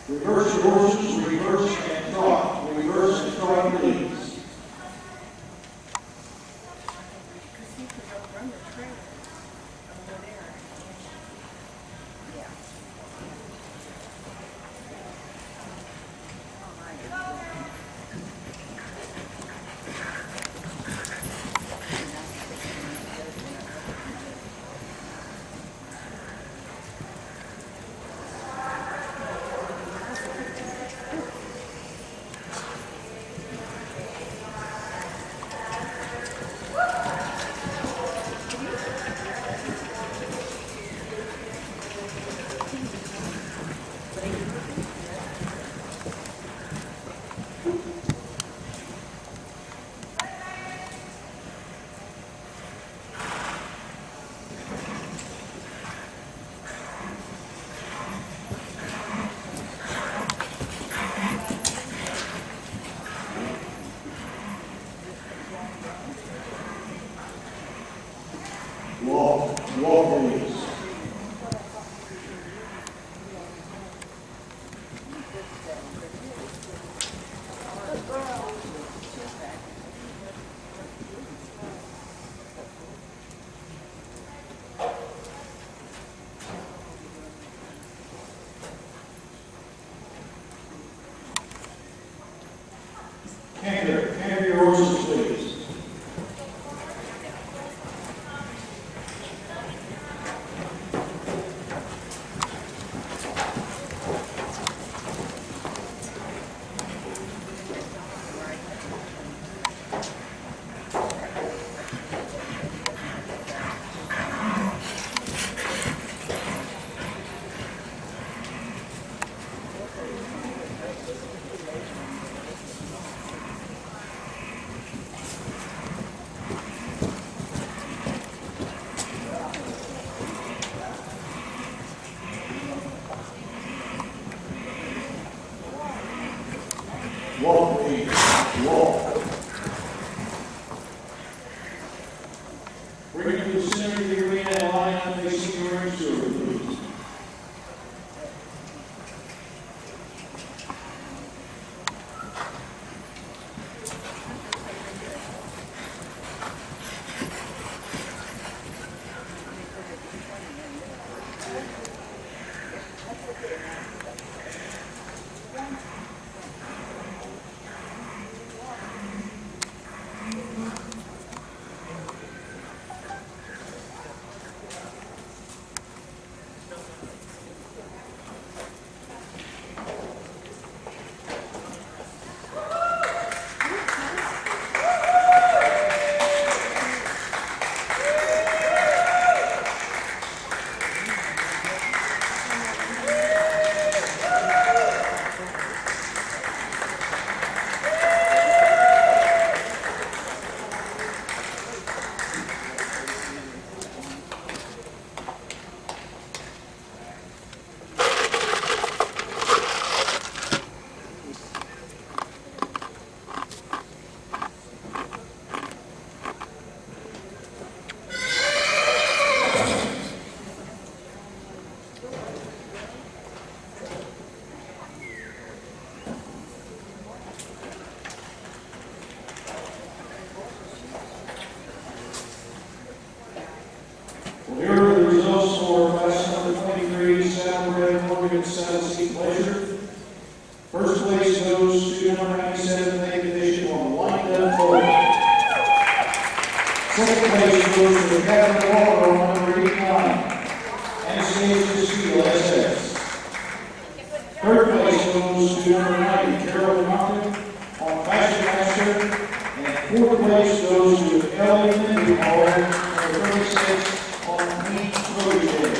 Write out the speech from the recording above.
Reverse your horses, reverse and trot. Reverse and trot, please. Walk, please. Canter your horses, please. Walk, please. Walk. Bring it to the center of the arena and line up facing your ring steward, please. Well, here are the results for class number 23, Saddlebred Morgan Saddleseat Pleasure. First place goes to number 97, Make Edition on Wind Up Forward. Second place goes to the Captain Walker on number 89, Anastasia Steel SS. Third place goes to number 90, Carol Mountain on Fashion Master. And fourth place goes to Ellie on number 36 on Meat Protege.